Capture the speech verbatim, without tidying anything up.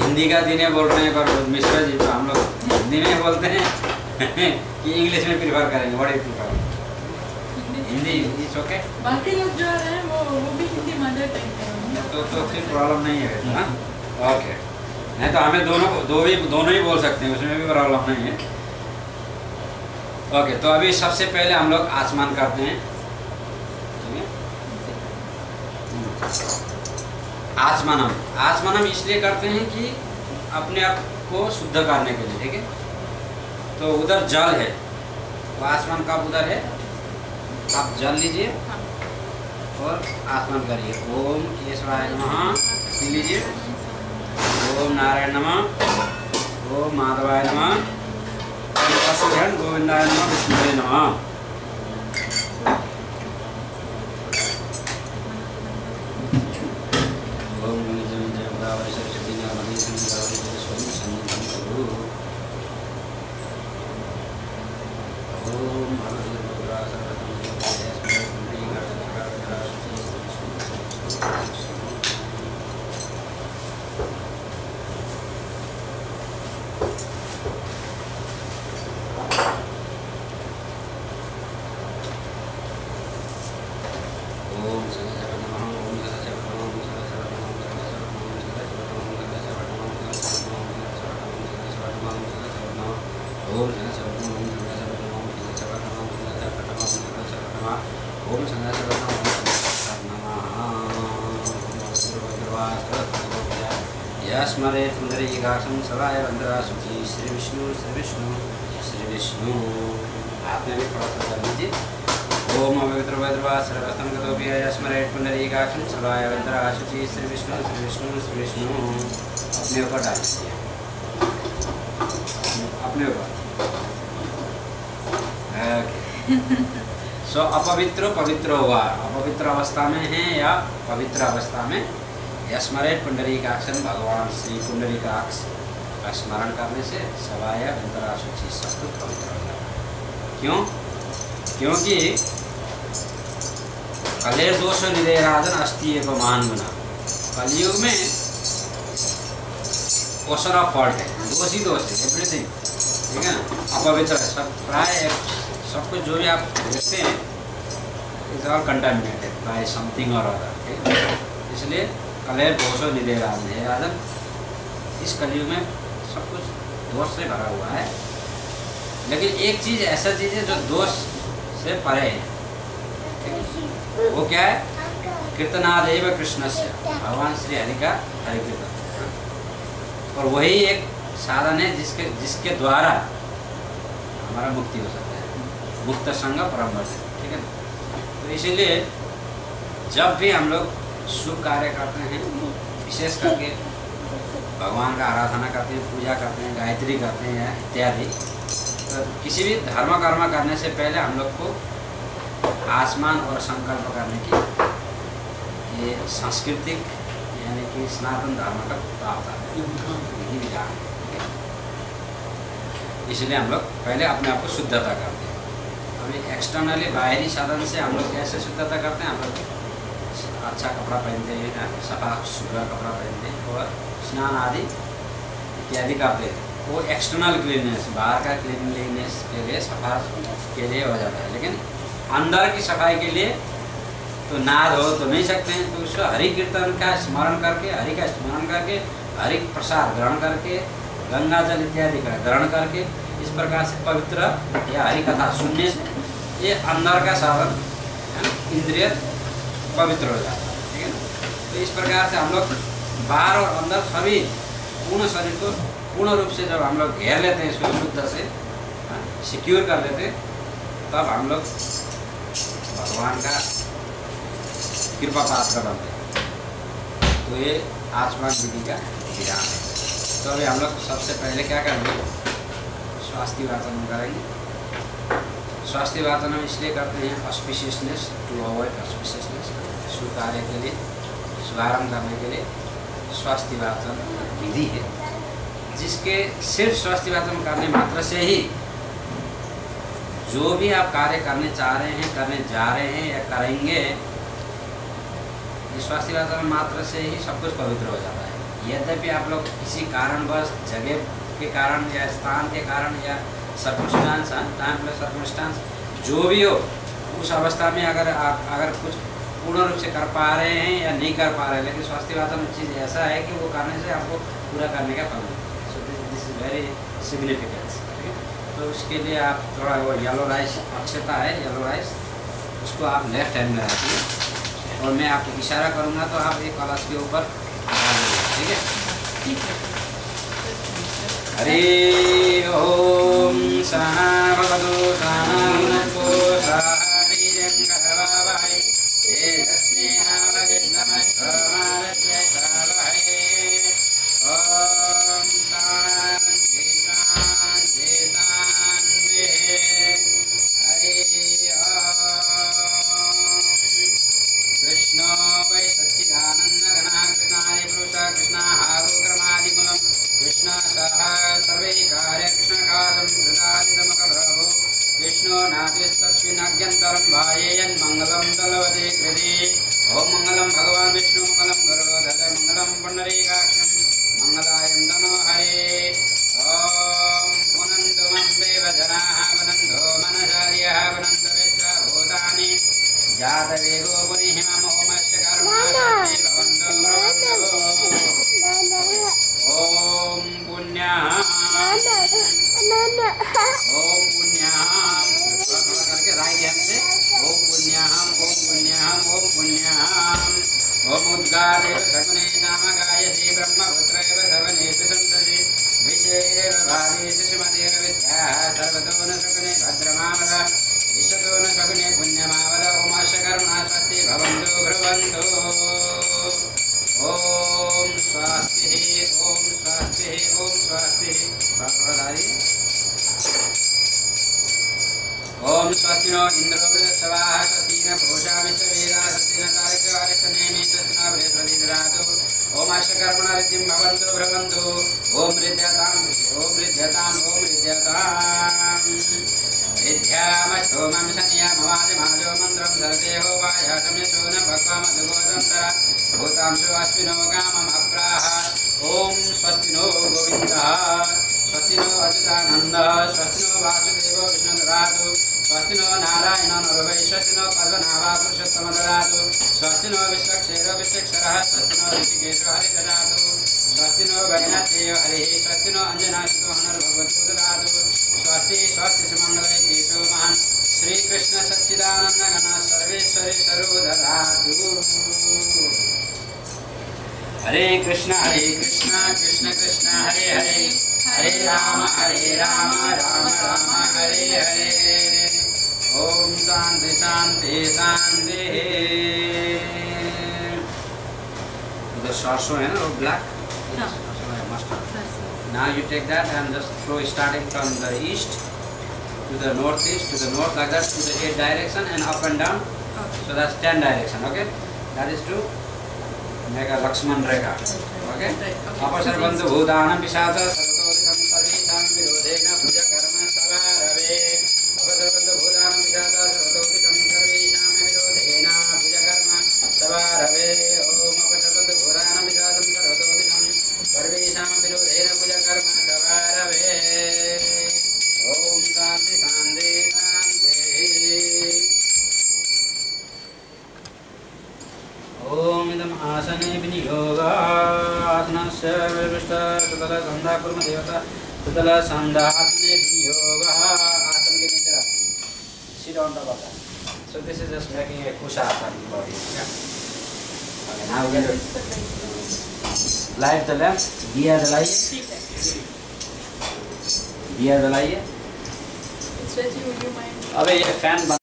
हिंदी का दिने बोल रहे हैं, पर मिश्रा जी तो हम लोग हिंदी में बोलते हैं कि इंग्लिश में प्रिफर करेंगे। What is prefer? Hindi it's okay. बाकी लोग जो है वो वो भी हिंदी मदर टंग है, तो तो फिर प्रॉब्लम नहीं है ना। ओके, नहीं तो हमें दोनों दो भी दोनों ही बोल सकते हैं, उसमें भी प्रॉब्लम नहीं है। ओके, तो अभी सबसे पहले हम लोग आसमान करते हैं। आसमानम आसमानम इसलिए करते हैं कि अपने आप को शुद्ध करने के लिए, ठीक है। तो उधर जल है, तो आसमान कब उधर है, आप जल लीजिए और आसमान करिए। ओम केशवाय नमः पी लीजिए, ओम नारायण नमः, ओम माधवाय नमः, ओम गोविंदाय नमः, विष्णुवे नमः। स्मरे पुंडरीकाक्षं सदाय वंदना शुचि श्री विष्णु श्री विष्णु श्री विष्णु। आपने भी थोड़ा सा कर लीजिए। ओम अवित्र वज्रवा सर्वस्तम गतोपि स्मरे पुंडरीकाक्षं सदाय वंदना शुचि श्री विष्णु श्री विष्णु श्री विष्णु। अपने ऊपर डाल दीजिए, अपने ऊपर। सो अपवित्र पवित्र हुआ, अपवित्र अवस्था में है या पवित्र अवस्था में स्मरण पुंडरीकाक्षन, भगवान श्री पुंडरीकाक्ष का स्मरण करने से सवाय अंतरा शुचि सब कुछ पवित्र हो जाता। क्यों? क्योंकि कलेर दोष निदेराधन अस्ति एवं महान गुना। कलयुग में ओशन ऑफ फॉल्ट है, दोष ही दोष है, एवरीथिंग, ठीक है ना। अपवित्र है सब, प्राय सब कुछ जो भी आप देखते हैं is all contaminated by something or other. इसलिए कलेर दोषो निदेराधन है राधन, इस कलयुग में सब कुछ दोष से भरा हुआ है। लेकिन एक चीज़ ऐसा चीज़ है जो दोष से परे है, वो क्या है? कीर्तनादेव कृष्ण से, भगवान श्री हरि का हरि कीर्तन, और वही एक साधन है जिसके जिसके द्वारा हमारा मुक्ति हो सकता है। मुक्त संग परम वर्ष, ठीक है ना। तो इसीलिए जब भी हम लोग शुभ कार्य करते हैं, विशेष करके भगवान का आराधना करते हैं, पूजा करते हैं, गायत्री करते हैं इत्यादि, तो किसी भी धर्म कर्म करने से पहले हम लोग को आसमान और संकल्प करने की ये सांस्कृतिक यानी कि सनातन धर्म का प्रावधान है, विधि विधान है। इसलिए हम लोग पहले अपने आप को शुद्धता करते हैं। अभी एक्सटर्नली बाहरी साधन से हम लोग कैसे शुद्धता करते हैं? हम लोग अच्छा कपड़ा पहनते हैं, सफा सुथरा कपड़ा पहनते हैं और स्नान आदि इत्यादि करते हैं। वो एक्सटर्नल क्लीननेस, बाहर का क्लीनलीनेस के लिए, सफा के लिए हो जाता है। लेकिन अंदर की सफाई के लिए तो नहा धो तो नहीं सकते हैं, तो उसको हरि कीर्तन का स्मरण करके, हरि का स्मरण करके, हरि प्रसाद ग्रहण करके, गंगा जल इत्यादि का ग्रहण करके, इस प्रकार से पवित्र या हरि कथा सुनने से ये अंदर का साधन इंद्रिय पवित्र हो जाता है, ठीक है ना। तो इस प्रकार से हम लोग बाहर और अंदर सभी पूर्ण शरीर को पूर्ण रूप से जब हम लोग घेर लेते हैं, इसको शुद्ध से सिक्योर कर लेते हैं, तब हम लोग भगवान का कृपा पात्र बनते हैं। तो ये आसमान विधि का विधान है। तो अभी हम लोग सबसे पहले क्या करेंगे? स्वास्थ्य वाचन करेंगे। स्वास्थ्य वाचन हम इसलिए करते हैं ऑस्पिशियसनेस, टू अवॉइड ऑस्पिशियसनेस, शुभ कार्य के लिए, शुभारंभ करने के लिए स्वास्थ्य वाचन विधि है, जिसके सिर्फ स्वास्थ्य वाचन करने मात्र से ही जो भी आप कार्य करने चाह रहे हैं, करने जा रहे हैं या करेंगे, स्वास्थ्य वाचन मात्र से ही सब कुछ पवित्र हो जाता है। यद्यपि आप लोग किसी कारणवश जगह के कारण या स्थान के कारण या सर्कमस्टांस टाइम प्लस सर्कमस्टांस जो भी हो, उस अवस्था में अगर आप अगर कुछ पूर्ण रूप से कर पा रहे हैं या नहीं कर पा रहे हैं, लेकिन स्वास्थ्यवाचन चीज़ ऐसा है कि वो करने से आपको पूरा करने का फल मिलता है। So this is very significance. तो उसके लिए आप थोड़ा वो येलो राइस अक्षता है, येलो राइस, उसको आप लेफ्ट हैंड में रखिए और मैं आपको इशारा करूँगा तो आप एक कलश के ऊपर डाल देंगे। ठीक है। हरि ओम सहना भवतु सहना भुनक्तु सह वीर्यं करवावहै तेजस्वी नावधीतमस्तु मा विद्विषावहै। ओम शांति शांति शांति। हरि ओम। कृष्णो वै सच्चिदानन्दघनः कृष्णाय पुरुषः कृष्णाहारोक्रमादिमूलम् कृष्ण सह सर्वे कार्य कृष्णकाशं कृतादितमकप्रभो विष्णु नातिस्तस्मिन्नज्ञन्तरं भायेयन् मङ्गलं तलवते कृते। ओम मंगलम भगवान विष्णु मंगलम गरुड़ध्वज मंगलम पुंडरीकाक्षं मंगलायं तनो हरे। ओम पुनन्तु मं देव जनाः वदन्तो मनसार्यः वदन्तु विश्वभूतानि जातवेगो पुनिहिमम् ओमस्य कर्मणि भवन्तु भवन्तु। ओम पुण्याः ओम पुण्याः करके राइट हैंड से ओम पुण्याः ओम पुण्याः ओम पुण्याः। ओम उद्गादेव शकुने नामगायसी ब्रह्मपुत्रैव सवनेषु संसदि विषयेव भावेषु श्रीमतेर् विद्याः सर्वतो न शकुने भद्रमावद विश्वतो न शकुने पुण्यमावद। ओमस्य कर्मणा स्वस्ति भवन्तु ब्रुवन्तु। ओम स्वस्ति ओम स्वस्ति ओम स्वस्ति। ओम स्वस्ति नो इंद्रो वृद्धस्वाः स्वस्ति न पूषा विश्ववेदाः स्वस्ति न तारक्यो अरिष्टनेमि स्वस्ति न बृहस्पतिः ददातु। ओम अस्य कर्मणा रिद्धिं भवन्तु भ्रवन्तु। ओम हृद्यतां ओम हृद्यतां ओम हृद्यतां। विद्यामष्टोमं शन्यामवादिमाजो मन्त्रं सर्वेहोपायासं यशो न भक्त्वामधुगोदन्तरा भूतांशो अश्विनो कामम् अप्राह। ओम स्वस्ति नो गोविन्दः स्वस्ति नो अच्युतानन्दः स्वस्ति नो वासुदेवो विष्णुददातु। स्वस्ति नो नारायणो नरवै स्वस्ति नो पद्मनाभः पुरुषोत्तमः ददातु। स्वस्ति नो विश्वक्षेरो विश्वेक्षरः स्वस्ति नो ऋषिकेशो हरिः ददातु। स्वस्ति नो वैनतेयो हरिः स्वस्ति नो अञ्जनासुतो हनुर्भगवतो ददातु। स्वस्ति स्वस्ति सुमङ्गलै केशो महान् श्रीकृष्ण सच्चिदानन्दघन सर्वेश्वरेश्वरो ददातु। हरे कृष्ण हरे कृष्ण कृष्ण कृष्ण हरे हरे हरे राम हरे राम राम राम हरे हरे। ओम शांति शांति शांति। उधर सरसों है ना वो black mustard. Now you take that and just throw starting from the east to the northeast to the north like that to the eight direction and up and down. Okay. So that's ten direction. Okay, that is to make a Lakshman Rekha. Okay. Apasarvantu bhutanam pishacha sarvatodikam sarvesham virodhena puja karma savarave. Apasarvantu bhutanam pishacha sarvatodikam sarvesham virodhena puja karma savarave. Om apasarvantu bhutanam pishacha sarvatodikam sarvesham virodhena puja karma savarave. Om Shanti Shanti Shanti. ओम इदम आसने विनियोगा आसनस्य विष्टा ततल संधा कुर्म देवता ततल संधासने विनियोगा। आसन के नीचे रख sit on top of that. So this is just making a kushasana body. Yeah. Okay, now we get light the lamp. दिया जलाइए, दिया जलाइए। It's ready, would you mind? अबे ये फैन